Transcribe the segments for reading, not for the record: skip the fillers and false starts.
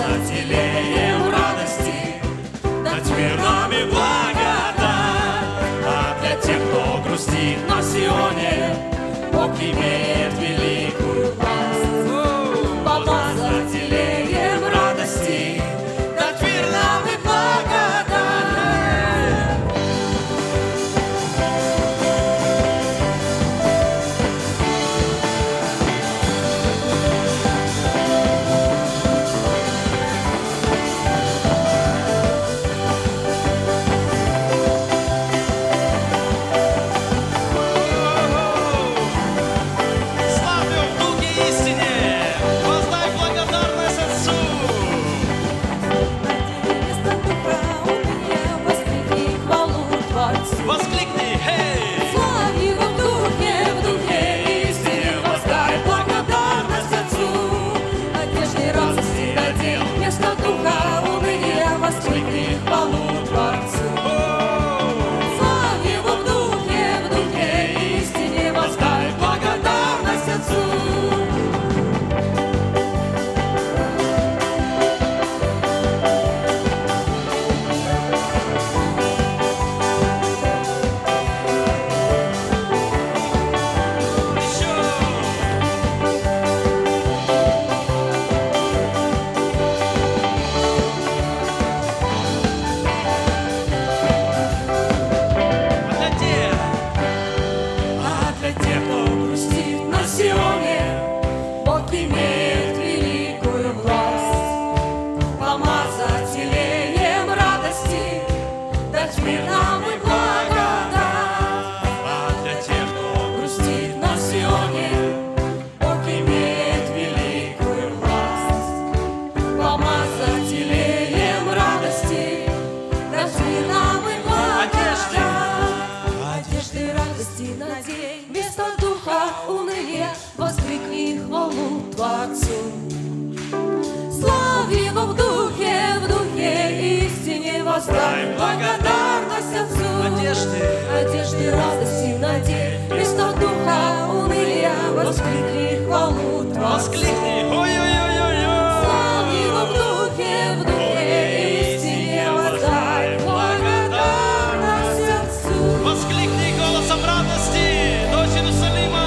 помазателеем радости, дать мир нам и благодать. А для тех, кто грустит на Сионе, Бог имеет великую власть. Помазателеем радости, дать мир нам и благодать. Воздай благодарность Отцу. Одежды радости надень, вместо духа уныния воскликни хвалу Твою. Воскликни, ой-ой-ой-ой-ой. Славь Его в духе истине, воздай благодарность Отцу. Воскликни голосом радости, дочь Иерусалима.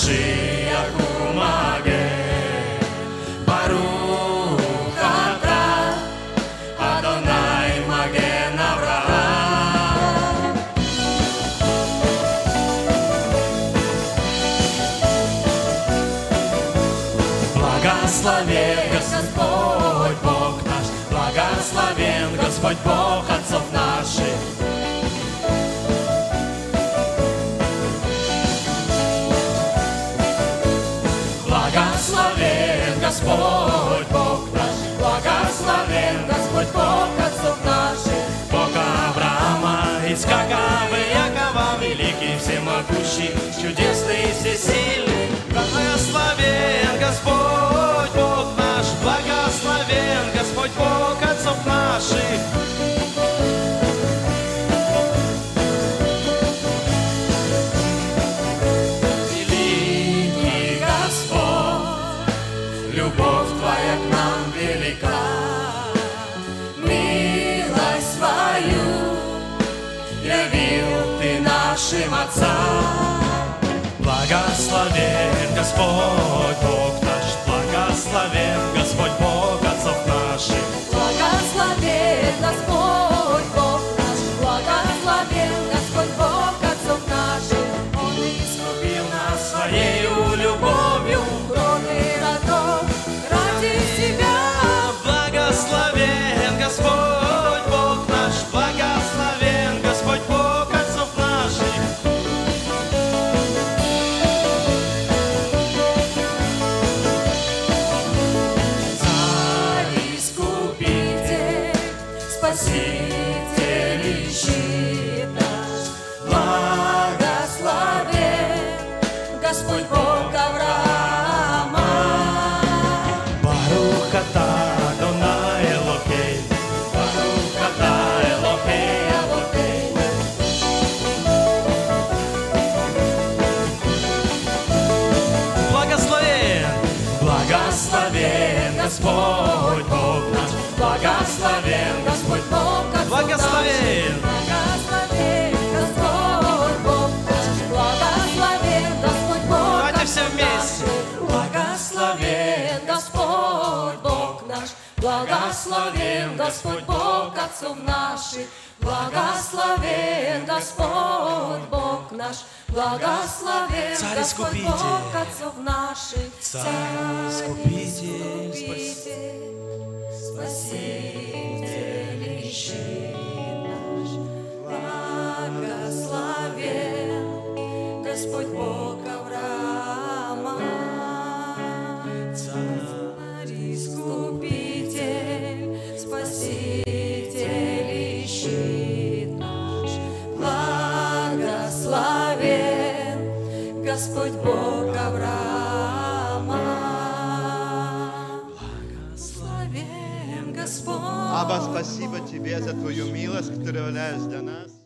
Машиах умагем, Барух ата, Адонай маген Авраам. Благословен Господь Бог наш, благословен Господь Бог отцов наших. Благословен Господь Бог наш, благословен Господь Бог отцов наших. Бог Авраама, Ицхака и Якова, великий, всемогущий, чудесный и всесильный. Благословен Господь Бог наш, благословен Господь Бог отцов наших. Великий Господь, любовь Твоя к нам велика, милость свою явил Ты нашим отцам. Благословен Господь Бог наш, благословен Господь Бог отцов наших. Благословен Господь Бог наш, благословен Господь Бог отцов наших. Он Искупил нас своею любовью, кроме родов ради себя. Благословен Господь Бог наш, благословен Господь Бог отцов наших. Царь искупитель, спаситель и щит наш, благословен Господь Бог Авраама. Барух ата Адонай Элокей, Барух ата Элокей Авотей. Благословен, благословен Господь Бог наш, благословен Господь Бог отцов Благословен Господь Бог наш, благословен Господь Бог Давайте все отцов вместе. наших. Благословен Господь Бог наш, благословен Господь Бог отцов наших. Благословен Господь Бог наш, благословен Царь Господь Искупитель. Бог отцов наших. Царь Искупитель, Искупитель, Спаситель и щит наш, благословен Господь Бог Авраама. Царь Искупитель, Спаситель и щит наш, благословен Господь Бог Авраама. Благословен Господь. Аба, спасибо Тебе за Твою милость, которая является для нас.